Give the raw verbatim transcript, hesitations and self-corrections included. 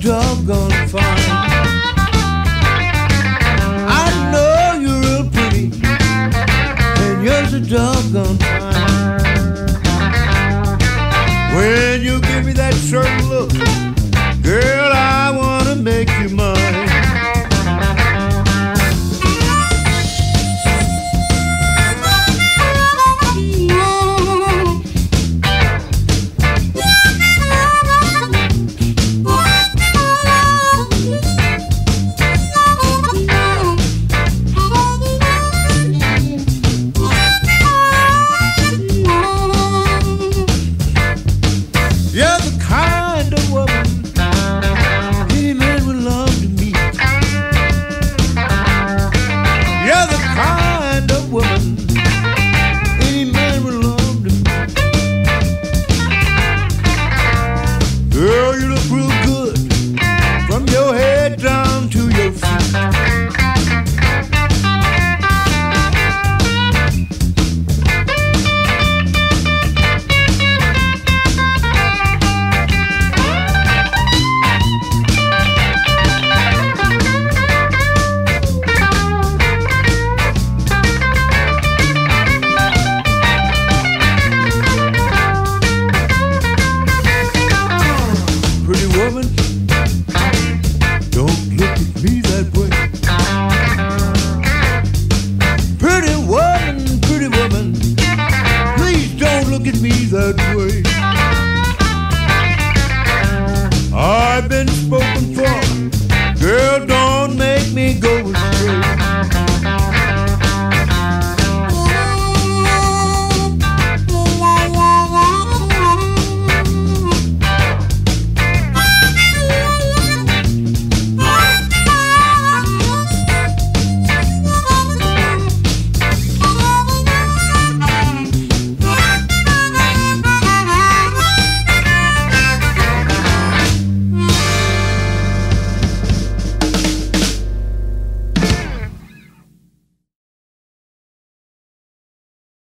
doggone fine. I know you're real pretty, and you're so doggone fine. When you give me that certain look, girl, I wanna make you mine. You're the kind of woman any man would love to meet. You're the kind of woman any man would love to meet. Girl, you look real good from your head down to your feet. Pretty woman, don't look at me that way. Pretty woman, pretty woman, please don't look at me that way. I've been spoken for, girl, don't make me go astray.